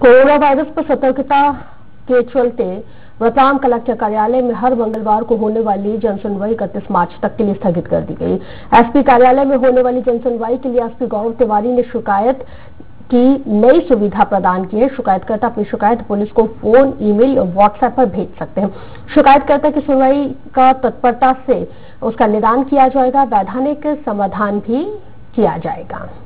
Corona virus पर सतर्कता के चलते रतलाम कलेक्टर कार्यालय में हर मंगलवार को होने वाली जनसुनवाई 31 मार्च तक के लिए स्थगित कर दी गई। एसपी कार्यालय में होने वाली जनसुनवाई के लिए एसपी गौरव तिवारी ने शिकायत की नई सुविधा प्रदान की है। शिकायतकर्ता अपनी शिकायत पुलिस को फोन, ईमेल और व्हाट्सएप पर भेज सकते हैं। शिकायतकर्ता की सुनवाई का तत्परता से उसका निदान किया जाएगा, वैधानिक समाधान भी किया जाएगा।